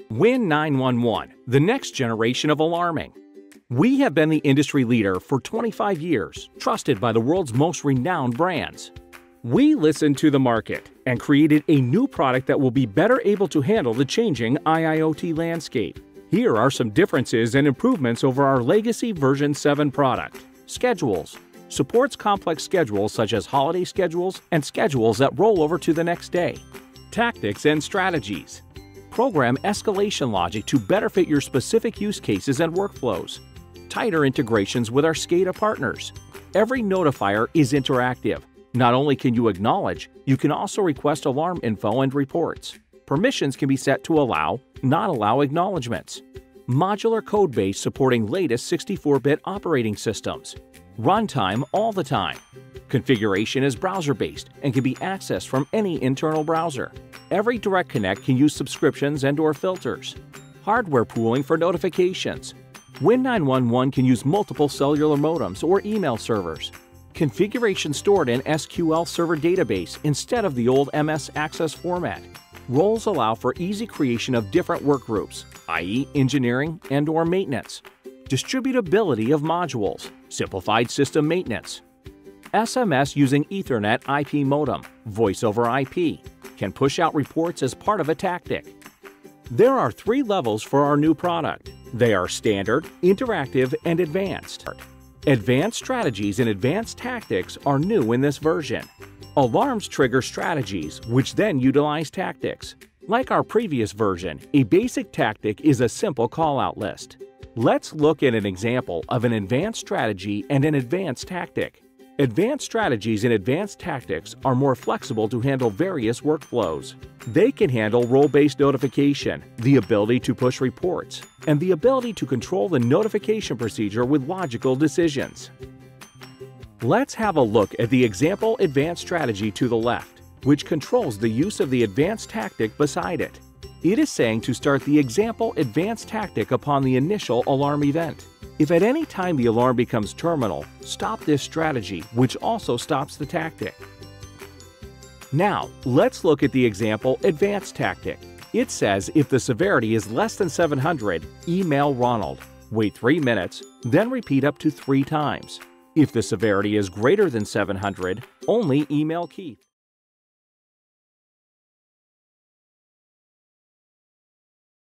Win 911, the next generation of alarming. We have been the industry leader for 25 years, trusted by the world's most renowned brands. We listened to the market and created a new product that will be better able to handle the changing IIoT landscape. Here are some differences and improvements over our legacy version 7 product. Schedules. Supports complex schedules such as holiday schedules and schedules that roll over to the next day. Tactics and strategies. Program escalation logic to better fit your specific use cases and workflows. Tighter integrations with our SCADA partners. Every notifier is interactive. Not only can you acknowledge, you can also request alarm info and reports. Permissions can be set to allow, not allow acknowledgements. Modular code base supporting latest 64-bit operating systems. Runtime all the time. Configuration is browser-based and can be accessed from any internal browser. Every direct connect can use subscriptions and/or filters. Hardware pooling for notifications. Win 911 can use multiple cellular modems or email servers. Configuration stored in SQL Server database instead of the old MS Access format. Roles allow for easy creation of different work groups, i.e. engineering and/or maintenance. Distributability of modules. Simplified system maintenance. SMS using Ethernet IP modem, voice over IP. Can push out reports as part of a tactic. There are 3 levels for our new product. They are Standard, Interactive, and Advanced. Advanced strategies and advanced tactics are new in this version. Alarms trigger strategies, which then utilize tactics. Like our previous version, a basic tactic is a simple call-out list. Let's look at an example of an advanced strategy and an advanced tactic. Advanced strategies and advanced tactics are more flexible to handle various workflows. They can handle role-based notification, the ability to push reports, and the ability to control the notification procedure with logical decisions. Let's have a look at the example advanced strategy to the left, which controls the use of the advanced tactic beside it. It is saying to start the example advanced tactic upon the initial alarm event. If at any time the alarm becomes terminal, stop this strategy, which also stops the tactic. Now, let's look at the example advanced tactic. It says if the severity is less than 700, email Ronald. Wait 3 minutes, then repeat up to 3 times. If the severity is greater than 700, only email Keith.